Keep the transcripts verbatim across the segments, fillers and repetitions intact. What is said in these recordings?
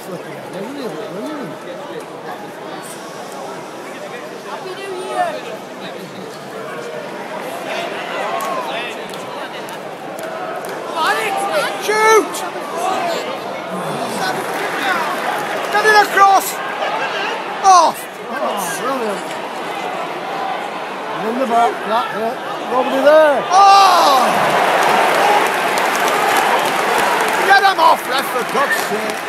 flipping it, isn't it? Brilliant. Happy New Year! Shoot! Get it across! Off! Oh, brilliant. In the back, that's it. Nobody there. Oh! Get him off, ref, for God's sake.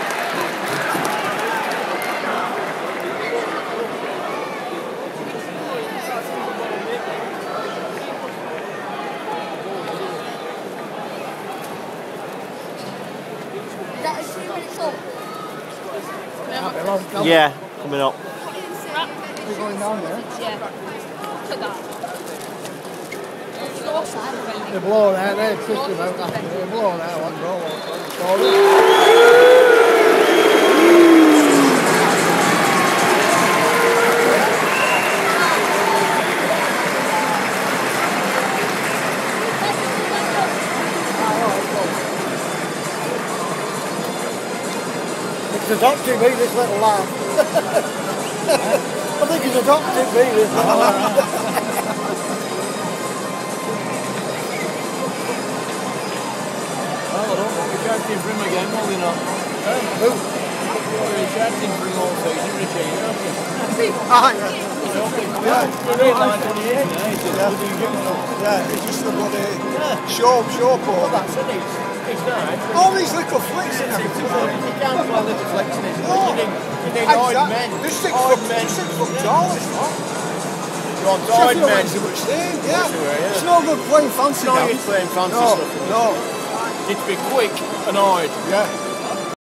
Is that a three minutes up? Yeah, coming up. We're going down there. Yeah. Look at that. Go offside already. They're blowing out, they're twisting out after. They're blowing out one goal. It's adopting me, this little lad. I think he's adopting me, this little lad. Well, I don't want to be charging for him again, will they not? Who? We're charging for him all season, Richie, you know? Ah, yeah. Yeah, we're in line twenty-eight now, he's just bloody giving up. Yeah, it's just a bloody show, show Well, pole. that's it, it's, it's nice. All these little flicks and You everything. can't play little flex in it, No. you need, you need odd Exactly. men. This six Odd foot, men. this six foot tall, is what? You want odd Sheffield men. Wednesday much thing, yeah. Everywhere, yeah. It's no good playing fancy No, games. you're playing fancy No, stuff. no. Need to be quick and odd. Yeah.